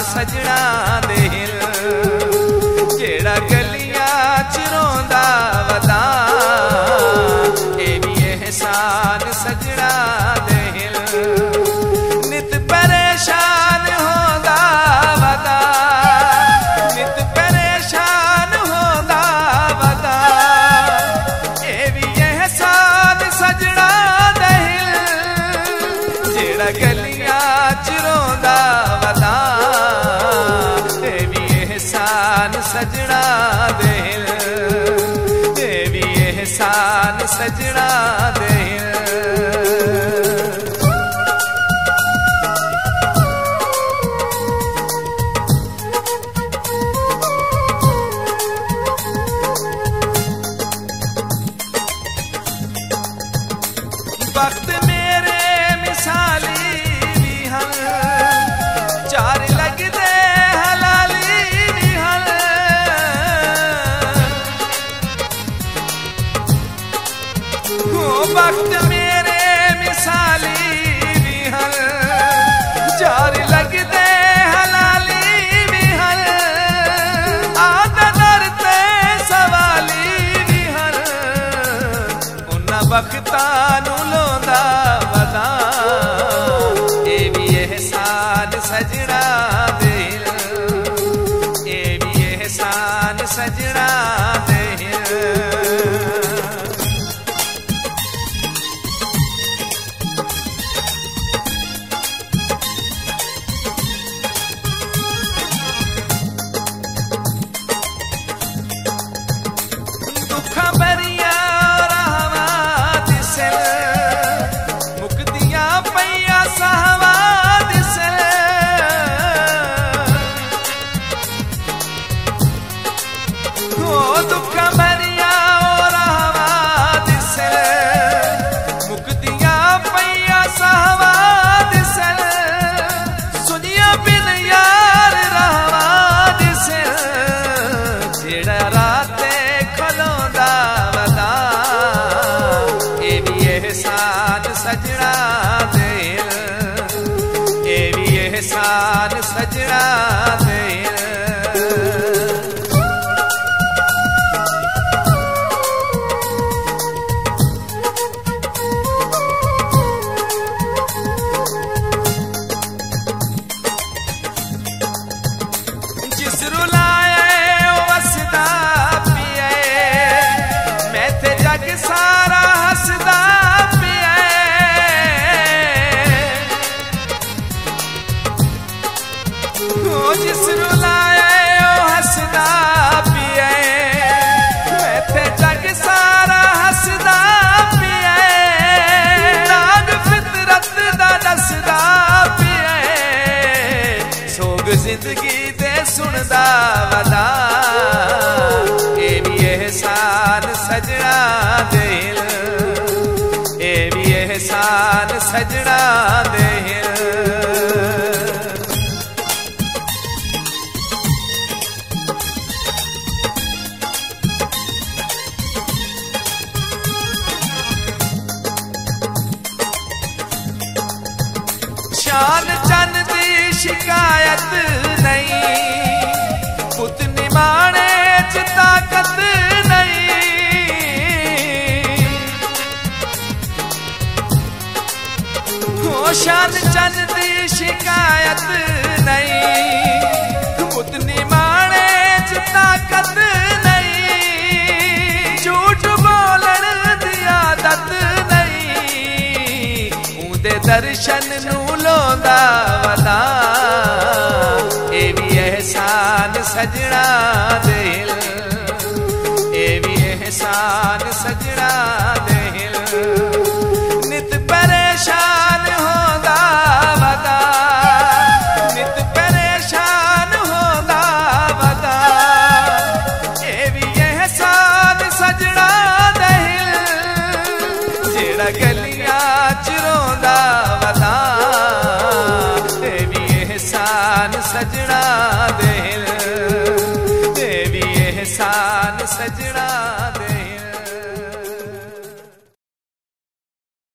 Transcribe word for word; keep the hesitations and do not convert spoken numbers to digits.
सजना दे हिल जेड़ा गलियां च रोंदा वदा ए भी एहसान सजना दे हिल नित परेशान होंदा वदा नित परेशान होंदा वदा ए भी एहसान सजना दे हिल जेड़ा गलियां च रोंदा वदा ए भी एहसान सजना दे हिल ए भी एहसान सजना दे हिल वक्त मेरे मिसाली भी हल चार लगदे हलाली भी हल हो वक्त मेरे मिसाली भी हल चार लगदे हलाली भी हल आदा दरते सवाली भी हल उन्ना वक्तां नू लोंदा वदा ए भी एहसान सजना दे हिल ए भी एहसान सजना दे हिल दुखा भरिया रहवा दिसल मुकदियां पईया सहवा दिसल हो दुखा भरिया रहवा दिसल मुकदियां पईया सहवा दिसल सुनिया बिन यार रहवा दिसल जेड़ा राते खलोंदा वदा ए भी एहसान सजना दे हिल ए भी एहसान सजना दे हिल जिस रुलाए ओ वसदा पिए मैं ते जग सारा हसदा पिए ओ जिस रुलाए ओ हसदा पिए मैं ते जग सारा हसदा पिए नाग फितरत दा दसदा पिए सोग जिंदगी दे सुनदा वदा ए भी एहसान सजना दे हिल ए भी एहसान सजना दे हिल शान चन दी शिकायत नहीं पुत निमाणे च ताकत नहीं हो शान चन दी शिकायत नहीं पुत निमाणे च ताकत नहीं झूठ बोलन दी आदत नहीं ऊंदे दर्शन नू लोंदा वदा ए भी एहसान सजना दे हिल ए भी एहसान सजना दे हिल नित परेशान होंदा वदा नित परेशान होंदा वदा ए भी एहसान सजना दे हिल जेड़ा गलियां च रोंदा वदा ए भी एहसान सजना दे हिल ए भी एहसान सजना दे